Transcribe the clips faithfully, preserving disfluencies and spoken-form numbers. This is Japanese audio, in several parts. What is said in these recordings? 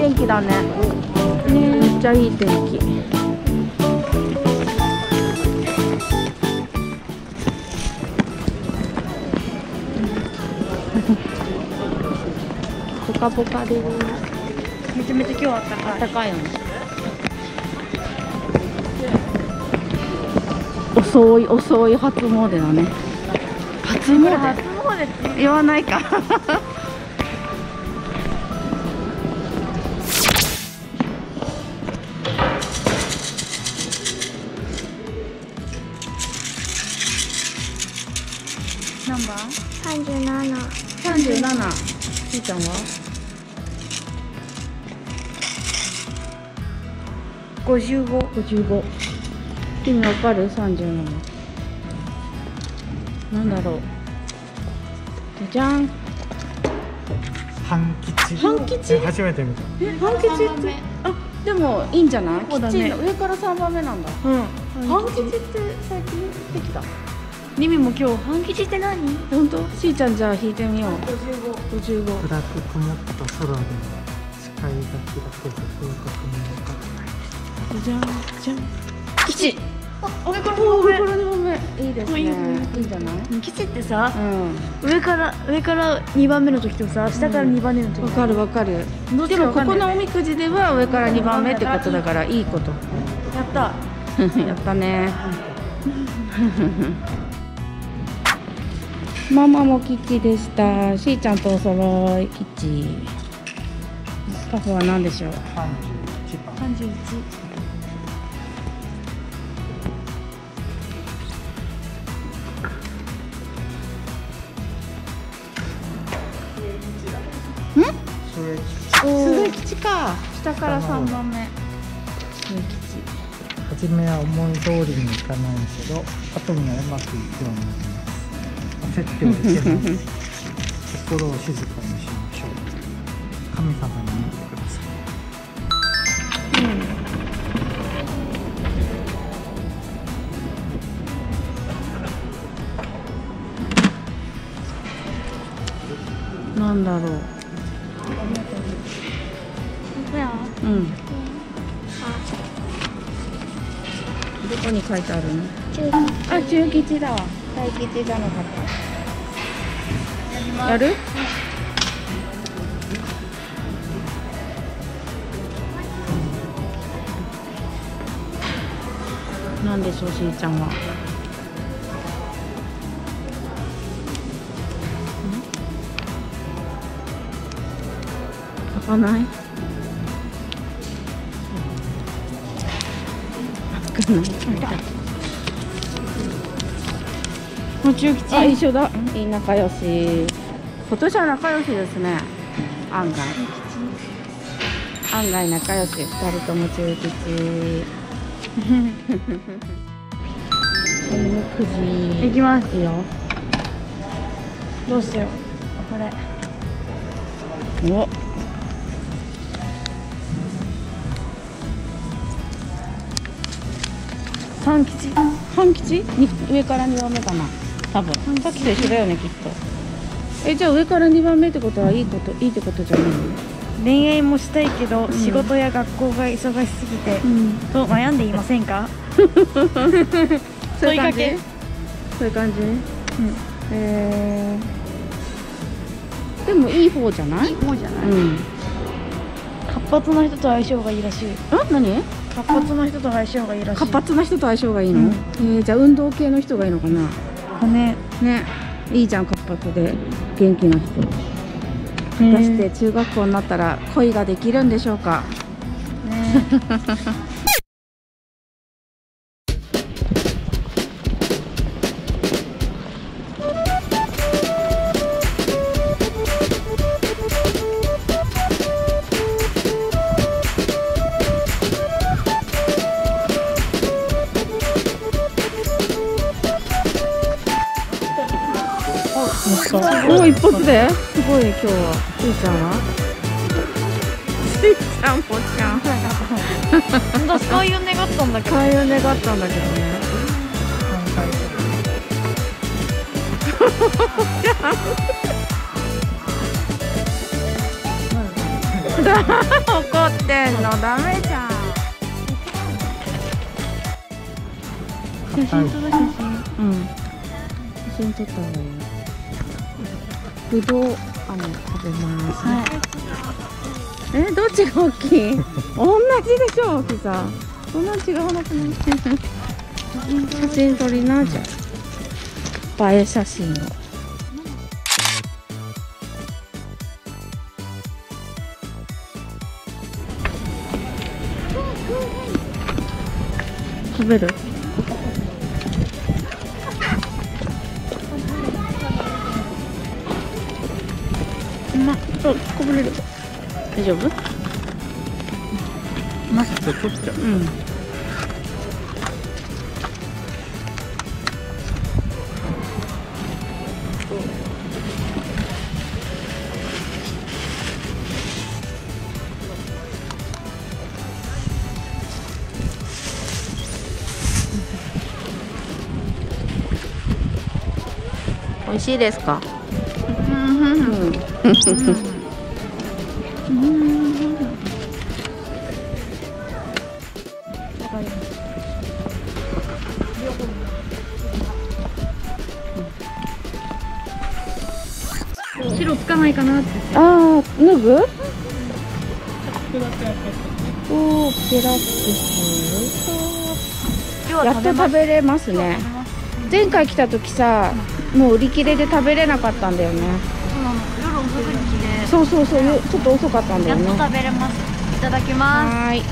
天気だね。めっちゃいい天気。ポカポカで。 めちゃめちゃ今日あったかい。 暖かいよね。遅い遅い初詣だね。初詣。 初詣って言わないか。何番？ 三十七。 三十七。しーちゃんは？ 五十五。 五十五。意味わかる？三十七。なんだろう。じゃん。 半吉。 半吉？ 初めて見た。 え、半吉って。あ、でもいいんじゃない？ そうだね。 吉の上から三番目なんだ。 うん。 半吉って最近できた。 リミも今日半吉って何？ 本当？しーちゃんじゃあ引いてみよう。 五十五。 五十五。 暗く曇った空で視界が開けず風格も分からない。 じゃんじゃん。吉。 あ、上からおお、上上から二番目。いいですね。 いいねいいんじゃない？ 吉ってさ、 う上から上から二番目の時とさ、下から二番目の時。 ん。わかるわかる。でもここのおみくじでは上から二番目ってことだからいいこと。 やった。 やったね。ママも吉でした。しーちゃんとお揃い吉。パフは何でしょう。 三十一番。 三十一。 末吉か。下から三番目。末吉。 初めは思い通りにいかないけど、後にはうまくいくようになります。焦ってはいけない。心を静かにしましょう。神様になってくださうん。なんだろう。うん。どこに書いてあるの？あ、中吉だわ。大吉じゃなかった。やる？なんでしょう、しーちゃんは。開かない？開かない。 もう中吉。 あ、一緒だ。いい仲良し。今年は仲良しですね。案外。案外仲良し。二人とも中吉。おみくじ。 行きます。 いいよ。 どうしよう。これ。 お。 三吉。 半吉？に上から二番目かな。多分。さっきと一緒だよね、きっと。え、じゃあ上から二番目ってことはいいこと、いいってことじゃないの？ 恋愛もしたいけど、 ん仕事や学校が忙しすぎて、 うん。 と悩んでいませんか？ そういう感じ？ 問いかけ？ そういう感じ？ うん。 えー、でもいい方じゃない？ もうじゃない。 うん。 活発な人と相性がいいらしい。 あ、何？ 活発な人と相性がいいらしい。 活発な人と相性がいいの？ うんえー、じゃあ運動系の人がいいのかな？ ね。 ね、いいじゃん、活発で元気な人。果たして中学校になったら恋ができるんでしょうか？ ね。 おお、一発ですごい今日は。しーちゃんは？しーちゃんもちゃん。 本当そういう願ったんだけど。 開運願ったんだけどね。 怒ってんのダメじゃん。写真撮る写真。うん。写真撮った方がいい。ぶどう飴食べます。はい。え、どっちが大きい？同じでしょ、大きさ。そんな違わなくない？写真撮りな、じゃあ。映え写真を。食べる？うまっ。あ、こぼれる。大丈夫？ マスク取っちゃう。 うん。美味しいですか？うん。 白つかないかなって。 ああ、脱ぐ？おお、ペラッです。やっと食べれますね。前回来た時さ、もう売り切れで食べれなかったんだよね。 そうなの。夜遅くに来て。 そうそうそう、よちょっと遅かったんだよね。 やっと食べれます。いただきます。 はーい。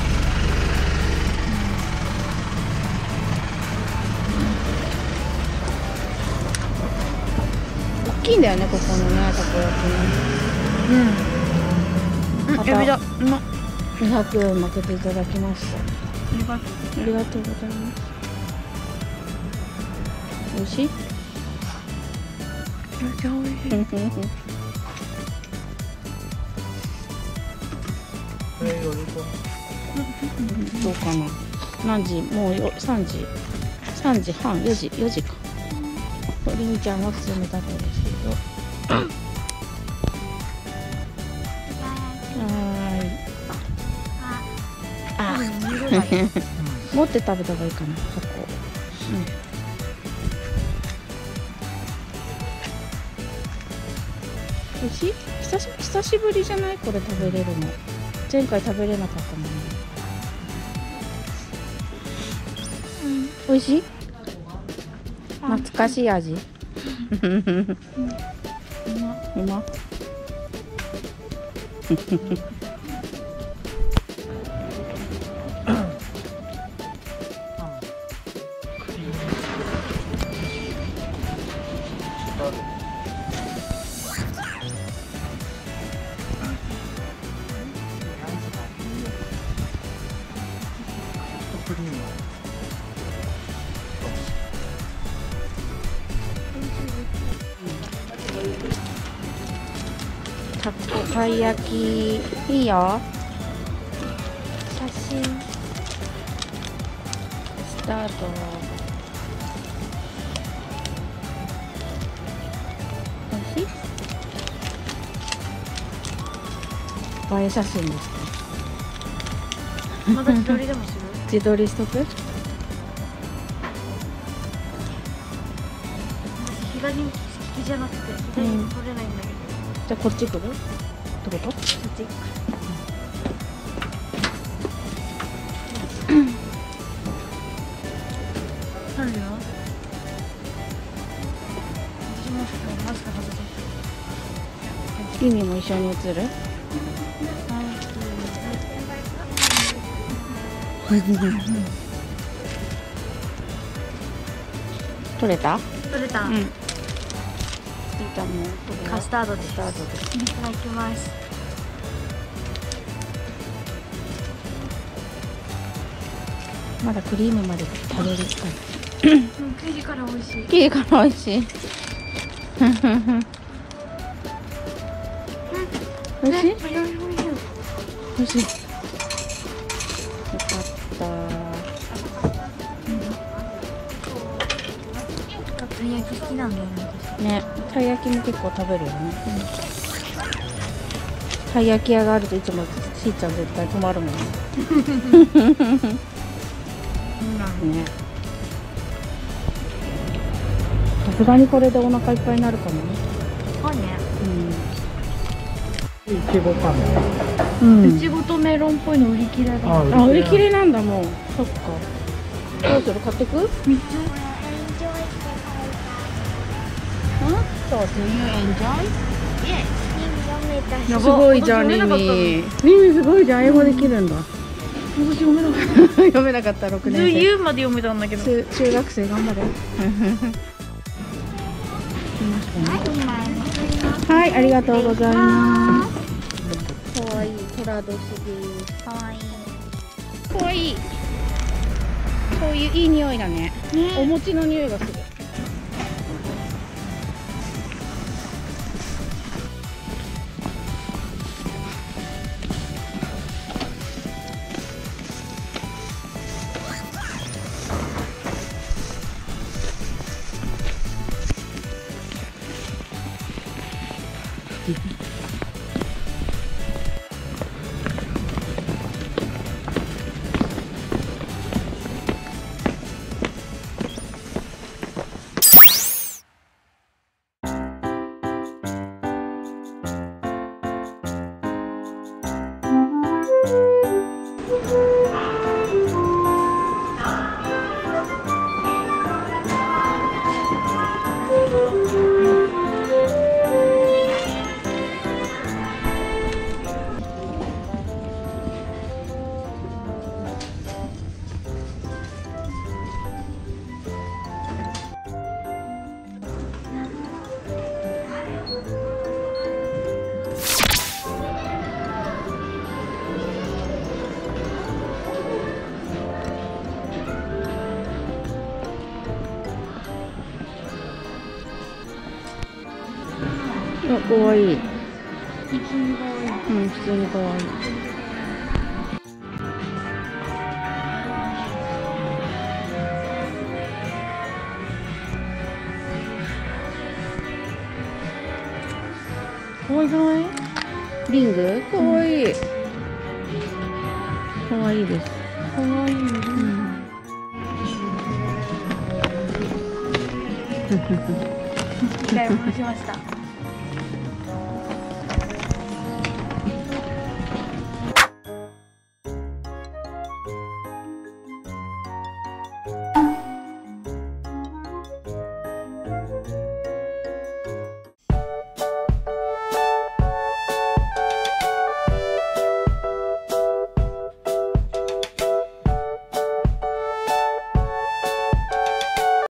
大きいんだよね、ここのね、たこ焼きね。うん。うん、エビだ。うまっ。にひゃくえん負けていただきました。 ありがとう。 ありがとうございます。美味しい？ めっちゃ美味しい。 どうかな。何時？もうよ三時。三時半、四時、四時か。りんちゃんは普通のタコですけど。はーい。あ、持って食べた方がいいかな、タコ。うん。美味しい？久し、久しぶりじゃない？これ食べれるの。前回食べれなかったもんね。うん、美味しい？懐かしい味。うま。うま。たこたい焼きいいよ。写真スタート。おいしい？映え写真ですか？ まだ自撮りでもする？ 自撮りしとく？ 左利きじゃなくて左に撮れないんだけど。 じゃあこっち来る？ってこと？こっち。 撮るよ。私もマスク外せ。 君も一緒に写る？撮れた？ 撮れた。うん。カスタードです。いただきます。 まだクリームまで食べるか。 生地から美味しい。 生地から美味しい。美味しい？美味しい。よかった。 たい焼き好きなんだよね。 ね、たい焼きも結構食べるよね。 たい焼き屋があるといつもしーちゃん絶対泊まるもんね。ね。さすがにこれでお腹いっぱいになるかもね。 そうね。 いちごパン。 うん。 いちごとメロンっぽいの売り切れだ。 ああ、売り切れなんだもう。そっか。どうする？買ってく？ みっつ。 そう、Do you enjoy？ やばすごいじゃん、リミ。リミすごいじゃん、英語できるんだ。 私読めなかった。 読めなかったろくねん生。 言うまで読めたんだけど。 中中学生頑張れ。はい、ありがとうございます。可愛いトラドシです。可愛い。可愛い。こういういい匂いだね。お餅の匂いがする。あ、かわいい。 普通に可愛い。 うん、普通にかわいい。 可愛くない？ リングかわいい。かわいいです。 可愛い。 うん。 買い物しました。